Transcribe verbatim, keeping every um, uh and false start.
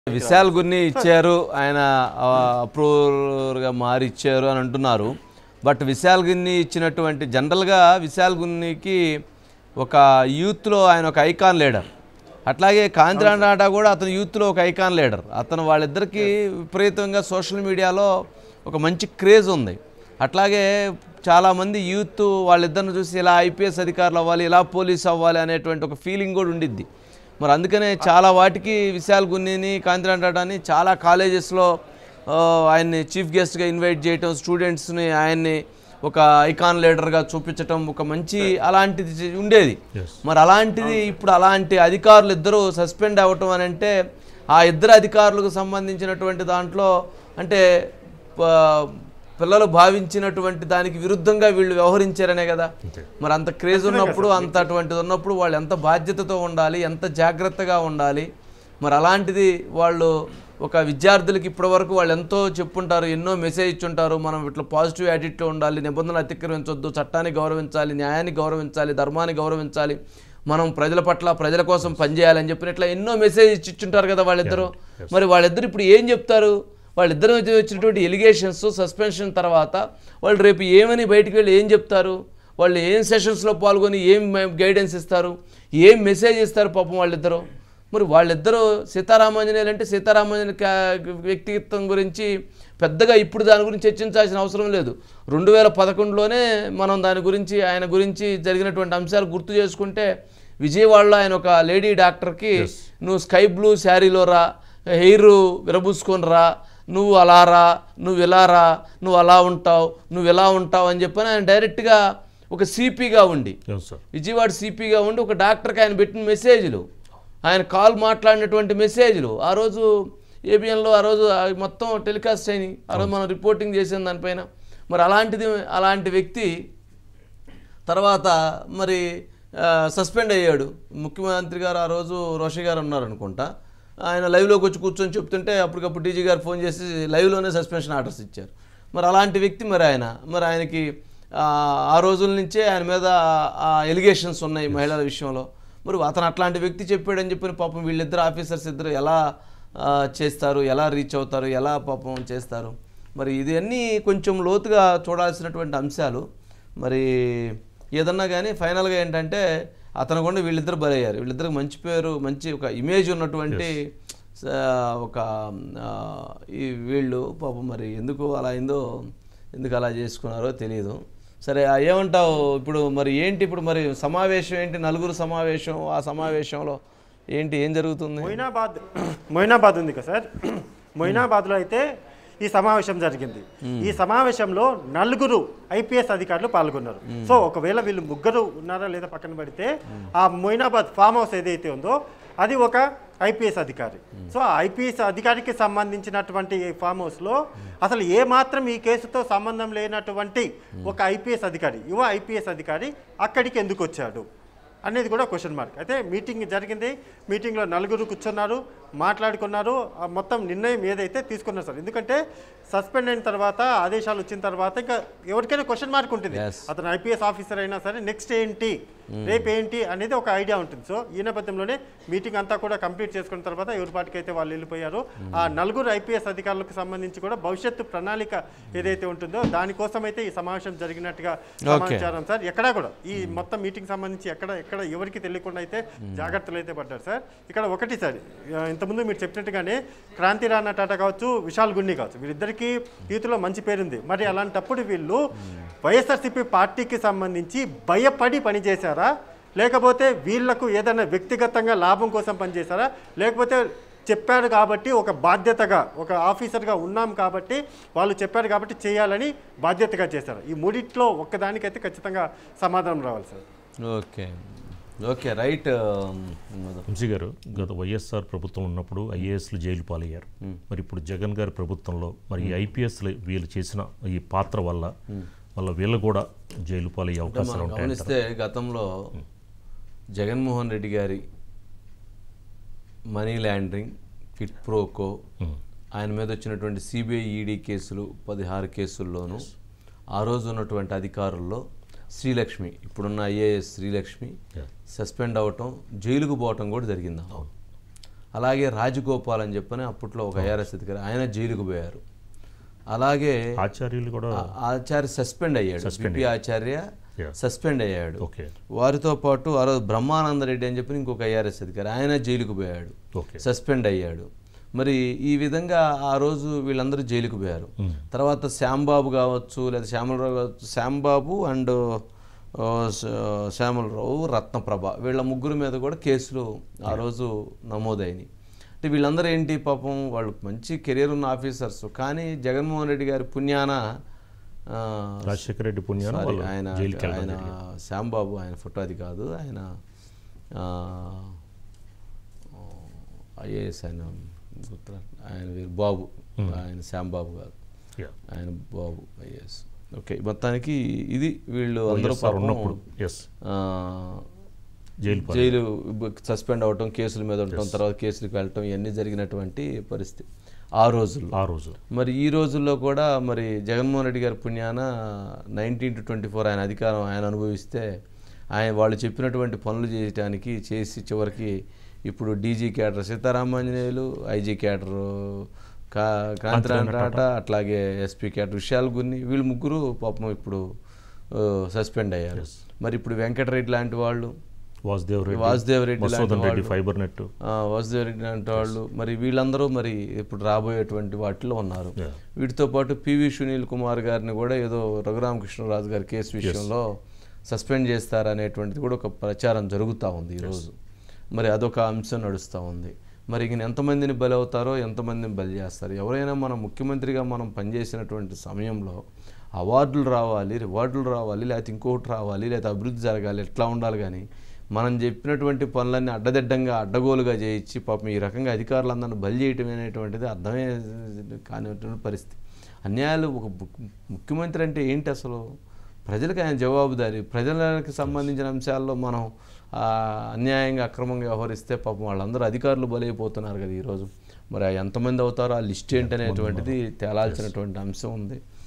విశాల్ గున్ని ఇచ్చారు ఆయన అప్రూవర్గా మారి ఇచ్చారు అని అంటున్నారు. బట్ విశాల్ గున్ని ఇచ్చినటువంటి జనరల్గా విశాల్ గున్నికి ఒక యూత్లో ఆయన ఒక ఐకాన్ లీడర్, అట్లాగే కాంతిరాణ టాటా కూడా అతను యూత్లో ఒక ఐకాన్ లీడర్. అతను వాళ్ళిద్దరికీ విపరీతంగా సోషల్ మీడియాలో ఒక మంచి క్రేజ్ ఉంది. అట్లాగే చాలామంది యూత్ వాళ్ళిద్దరిని చూసి ఇలా ఐపీఎస్ అధికారులు అవ్వాలి, ఇలా పోలీస్ అవ్వాలి అనేటువంటి ఒక ఫీలింగ్ కూడా ఉండిద్ది. మరి అందుకనే చాలా వాటికి విశాల్ గున్నిని కాంతిరాణ టాటాని చాలా కాలేజెస్లో ఆయన్ని చీఫ్ గెస్ట్గా ఇన్వైట్ చేయటం, స్టూడెంట్స్ని ఆయన్ని ఒక ఐకాన్ లీడర్గా చూపించటం ఒక మంచి అలాంటిది ఉండేది. మరి అలాంటిది ఇప్పుడు అలాంటి అధికారులు ఇద్దరు సస్పెండ్ అవ్వటం అని అంటే ఆ ఇద్దరు అధికారులకు సంబంధించినటువంటి దాంట్లో అంటే పిల్లలు భావించినటువంటి దానికి విరుద్ధంగా వీళ్ళు వ్యవహరించారనే కదా. మరి అంత క్రేజ్ ఉన్నప్పుడు అంత అటువంటిది ఉన్నప్పుడు వాళ్ళు ఎంత బాధ్యతతో ఉండాలి, ఎంత జాగ్రత్తగా ఉండాలి. మరి అలాంటిది వాళ్ళు ఒక విద్యార్థులకి ఇప్పటివరకు వాళ్ళు ఎంతో చెప్పుంటారు, ఎన్నో మెసేజ్ ఇచ్చుంటారు. మనం ఇట్లా పాజిటివ్ యాటిట్యూడ్తో ఉండాలి, నిబంధనలు అతిక్రమించొద్దు, చట్టాన్ని గౌరవించాలి, న్యాయాన్ని గౌరవించాలి, ధర్మాన్ని గౌరవించాలి, మనం ప్రజల పట్ల ప్రజల కోసం పనిచేయాలని చెప్పిన ఇట్లా ఎన్నో మెసేజ్ ఇచ్చుంటారు కదా వాళ్ళిద్దరూ. మరి వాళ్ళిద్దరు ఇప్పుడు ఏం చెప్తారు? వాళ్ళిద్దరు వచ్చినటువంటి ఎలిగేషన్స్ సస్పెన్షన్ తర్వాత వాళ్ళు రేపు ఏమని బయటికి వెళ్ళి ఏం చెప్తారు? వాళ్ళు ఏం సెషన్స్లో పాల్గొని ఏం గైడెన్స్ ఇస్తారు, ఏం మెసేజ్ ఇస్తారు పాపం వాళ్ళిద్దరూ. మరి వాళ్ళిద్దరూ సీతారామాంజనేయులు అంటే సీతారామాంజనేయుల వ్యక్తిత్వం గురించి పెద్దగా ఇప్పుడు దాని గురించి చర్చించాల్సిన అవసరం లేదు. రెండు వేల పదకొండులోనే మనం దాని గురించి ఆయన గురించి జరిగినటువంటి అంశాలు గుర్తు చేసుకుంటే విజయవాడలో ఆయన ఒక లేడీ డాక్టర్కి నువ్వు స్కై బ్లూ శారీలో రా, హెయిర్ విరబూసుకొని రా, నువ్వు అలా రా, నువ్వు ఇలా రా, నువ్వు అలా ఉంటావు, నువ్వు ఇలా ఉంటావు అని చెప్పని ఆయన డైరెక్ట్గా ఒక సిపిగా ఉండి విజయవాడ సిపిగా ఉండి ఒక డాక్టర్కి ఆయన పెట్టిన మెసేజ్లు, ఆయన కాల్ మాట్లాడినటువంటి మెసేజ్లు ఆ రోజు ఏబిఎన్లో ఆ రోజు మొత్తం టెలికాస్ట్ అయినాయి. ఆ రోజు మనం రిపోర్టింగ్ చేసాం దానిపైన. మరి అలాంటిది అలాంటి వ్యక్తి తర్వాత మరి సస్పెండ్ అయ్యాడు. ముఖ్యమంత్రి గారు ఆ రోజు రోషి గారు ఉన్నారు అనుకుంటా, ఆయన లైవ్లోకి వచ్చి కూర్చొని చెప్తుంటే అప్పటికప్పుడు డీజీ గారు ఫోన్ చేసి లైవ్లోనే సస్పెన్షన్ ఆర్డర్స్ ఇచ్చారు. మరి అలాంటి వ్యక్తి మరి ఆయన మరి ఆయనకి ఆ రోజుల నుంచే ఆయన మీద ఎలిగేషన్స్ ఉన్నాయి మహిళల విషయంలో. మరి అతను అట్లాంటి వ్యక్తి చెప్పాడని చెప్పిన పాపం వీళ్ళిద్దరు ఆఫీసర్స్ ఇద్దరు ఎలా చేస్తారు, ఎలా రీచ్ అవుతారు, ఎలా పాపం చేస్తారు. మరి ఇది అన్నీ కొంచెం లోతుగా చూడాల్సినటువంటి అంశాలు. మరి ఏదన్నా కానీ ఫైనల్గా ఏంటంటే అతను కూడా వీళ్ళిద్దరు బలయ్యారు. వీళ్ళిద్దరికి మంచి పేరు, మంచి ఒక ఇమేజ్ ఉన్నటువంటి ఒక ఈ వీళ్ళు పాపం మరి ఎందుకు అలా అయిందో, ఎందుకు అలా చేసుకున్నారో తెలియదు. సరే ఏమంటావు ఇప్పుడు? మరి ఏంటి ఇప్పుడు మరి సమావేశం ఏంటి? నలుగురు సమావేశం, ఆ సమావేశంలో ఏంటి ఏం జరుగుతుంది? మొయినాబాద్ మొయినాబాద్ ఉంది కదా సార్, మొయినాబాద్లో అయితే ఈ సమావేశం జరిగింది. ఈ సమావేశంలో నలుగురు ఐపీఎస్ అధికారులు పాల్గొన్నారు. సో ఒకవేళ వీళ్ళు ముగ్గురు ఉన్నారా లేదా పక్కన పెడితే ఆ మొయినాబాద్ ఫామ్ హౌస్ ఏదైతే ఉందో అది ఒక ఐపీఎస్ అధికారి. సో ఆ ఐపీఎస్ అధికారికి సంబంధించినటువంటి ఫామ్ హౌస్లో అసలు ఏమాత్రం ఈ కేసుతో సంబంధం లేనటువంటి ఒక ఐపీఎస్ అధికారి, యువ ఐపీఎస్ అధికారి అక్కడికి ఎందుకు వచ్చాడు అనేది కూడా క్వశ్చన్ మార్క్. అయితే మీటింగ్ జరిగింది, మీటింగ్లో నలుగురు కూర్చున్నారు, మాట్లాడుకున్నారు, మొత్తం నిర్ణయం ఏదైతే తీసుకున్నారు సార్. ఎందుకంటే సస్పెండ్ అయిన తర్వాత ఆదేశాలు వచ్చిన తర్వాత ఇంకా ఎవరికైనా క్వశ్చన్ మార్క్ ఉంటుంది. అతను ఐపీఎస్ ఆఫీసర్ అయినా సరే నెక్స్ట్ ఏంటి, రేపు ఏంటి అనేది ఒక ఐడియా ఉంటుంది. సో ఈ నేపథ్యంలోనే మీటింగ్ అంతా కూడా కంప్లీట్ చేసుకున్న తర్వాత ఎవరి పాటికైతే వాళ్ళు వెళ్ళిపోయారు. ఆ నలుగురు ఐపీఎస్ అధికారులకు సంబంధించి కూడా భవిష్యత్తు ప్రణాళిక ఏదైతే ఉంటుందో దానికోసం అయితే ఈ సమావేశం జరిగినట్టుగా సమాచారం సార్. ఎక్కడా కూడా ఈ మొత్తం మీటింగ్ సంబంధించి ఎక్కడ ఎక్కడ ఎవరికి తెలియకుండా అయితే జాగ్రత్తలు అయితే పడ్డారు సార్. ఇక్కడ ఒకటి సార్, ఇంతకుముందు మీరు చెప్పినట్టుగానే కాంతిరాణ టాటా కావచ్చు, విశాల్ గున్ని కావచ్చు, వీళ్ళిద్దరికీ యూత్లో మంచి పేరుంది. మరి అలాంటప్పుడు వీళ్ళు వైఎస్ఆర్సీపీ పార్టీకి సంబంధించి భయపడి పనిచేశారా, లేకపోతే వీళ్లకు ఏదైనా వ్యక్తిగతంగా లాభం కోసం పనిచేశారా, లేకపోతే చెప్పారు కాబట్టి ఒక బాధ్యతగా ఒక ఆఫీసర్గా ఉన్నాం కాబట్టి వాళ్ళు చెప్పారు కాబట్టి చేయాలని బాధ్యతగా చేశారు? ఈ మూడిట్లో ఒక్కదానికైతే ఖచ్చితంగా సమాధానం రావాలి sir. Okay okay right Vamshi గారు, గత వైఎస్ఆర్ ప్రభుత్వం ఉన్నప్పుడు ఐఏఎస్లు జైలు పాలయ్యారు. మరి ఇప్పుడు జగన్ గారి ప్రభుత్వంలో మరి ఐపీఎస్లు వీళ్ళు చేసిన ఈ పాత్ర వల్ల వాళ్ళ వీళ్ళు కూడా జైలు పాలయ్యే అవకాశాలు ఉంటాయి. గమనిస్తే గతంలో జగన్మోహన్ రెడ్డి గారి మనీ ల్యాండరింగ్, కిట్ ప్రోకో, ఆయన మీద వచ్చినటువంటి సిబిఐ ఈడీ కేసులు పదహారు కేసుల్లోనూ ఆ రోజు ఉన్నటువంటి అధికారుల్లో శ్రీలక్ష్మి, ఇప్పుడున్న ఐఏఎస్ శ్రీలక్ష్మి సస్పెండ్ అవ్వటం, జైలుకు పోవటం కూడా జరిగింది. అలాగే రాజగోపాల్ అని చెప్పని అప్పట్లో ఒక ఐఆర్ఎస్ అధికారి ఆయన జైలుకు పోయారు. అలాగే ఆచార్యులు కూడా ఆచార్య సస్పెండ్ అయ్యాడు, పిపి ఆచార్య సస్పెండ్ అయ్యాడు. ఓకే. వారితో పాటు ఆ రోజు బ్రహ్మానందరెడ్డి అని చెప్పి ఇంకొక ఐఆర్ఎస్ అధికారి ఆయన జైలుకు పోయాడు, సస్పెండ్ అయ్యాడు. మరి ఈ విధంగా ఆ రోజు వీళ్ళందరూ జైలుకు పోయారు. తర్వాత శ్యాంబాబు కావచ్చు లేదా శ్యామలరావు కావచ్చు, శ్యాంబాబు అండ్ శ్యామలరావు, రత్నప్రభ వీళ్ళ ముగ్గురు మీద కూడా కేసులు ఆ రోజు నమోదైనవి. అంటే వీళ్ళందరూ ఏంటి పాపం వాళ్ళు మంచి కెరీర్ ఉన్న ఆఫీసర్స్, కానీ జగన్మోహన్ రెడ్డి గారి పుణ్యాన రాజశేఖర రెడ్డి పుణ్యాన ఆయన ఆయన శ్యాంబాబు ఆయన ఫోటో అది కాదు, ఆయన ఐఏఎస్ ఆయన గుర్తు ఆయన వీరు బాబు, ఆయన శ్యాంబాబు కాదు, ఆయన బాబు ఐఏఎస్. ఓకే, మొత్తానికి ఇది వీళ్ళు అందరూ ఉన్నప్పుడు జైలు జైలు సస్పెండ్ అవ్వటం, కేసుల మీద ఉండటం, తర్వాత కేసులకు వెళ్ళటం, ఇవన్నీ జరిగినటువంటి పరిస్థితి ఆ రోజుల్లో. ఆ రోజు మరి ఈ రోజుల్లో కూడా మరి జగన్మోహన్ రెడ్డి గారి పుణ్యాన నైన్టీన్ టు ట్వంటీ ఫోర్ ఆయన అధికారం ఆయన అనుభవిస్తే ఆయన వాళ్ళు చెప్పినటువంటి పనులు చేయడానికి చేసి చివరికి ఇప్పుడు DG cadre Seetharamanjaneyulu, IG cadre కా కాంతిరామ్ టాటా, అట్లాగే ఎస్పీ క్యాడర్ విశాల్ గున్ని వీళ్ళు ముగ్గురు పాపం ఇప్పుడు సస్పెండ్ అయ్యారు. మరి ఇప్పుడు వెంకటరెడ్డి లాంటి వాళ్ళు, వాసుదేవ్ రెడ్డి వాసుదేవ్ రెడ్డి లాంటి ఫైబర్ నెట్ వాసుదేవ్ రెడ్డి లాంటి వాళ్ళు మరి వీళ్ళందరూ మరి ఇప్పుడు రాబోయేటువంటి వాటిలో ఉన్నారు. వీటితో పాటు పివి సునీల్ కుమార్ గారిని కూడా ఏదో రఘురామకృష్ణరాజు గారి కేసు విషయంలో సస్పెండ్ చేస్తారనేటువంటిది కూడా ఒక ప్రచారం జరుగుతూ ఉంది ఈరోజు. మరి అదొక అంశం నడుస్తూ ఉంది. మరి ఇంక ఎంతమందిని బలి అవుతారో, ఎంతమందిని బలి చేస్తారు. ఎవరైనా మనం ముఖ్యమంత్రిగా మనం పనిచేసినటువంటి సమయంలో అవార్డులు రావాలి, రివార్డులు రావాలి, లేకపోతే ఇంకొకటి రావాలి, లేకపోతే అభివృద్ధి జరగాలి, ఎట్లా ఉండాలి. కానీ మనం చెప్పినటువంటి పనులన్నీ అడ్డదిడ్డంగా అడ్డగోలుగా చేయించి పాపం ఈ రకంగా అధికారులందరినీ బలి చేయటం అనేటువంటిది అర్థమే కానిటువంటి పరిస్థితి. అన్యాయాలు ఒక ముఖ్యమంత్రి అంటే ఏంటి అసలు? ప్రజలకు ఆయన జవాబుదారీ. ప్రజలకు సంబంధించిన అంశాల్లో మనం అన్యాయంగా అక్రమంగా వ్యవహరిస్తే పాపం వాళ్ళందరూ అధికారులు బలైపోతున్నారు కదా ఈరోజు. మరి ఎంతమంది అవుతారో ఆ లిస్ట్ ఏంటనేటువంటిది తేలాల్సినటువంటి అంశం ఉంది.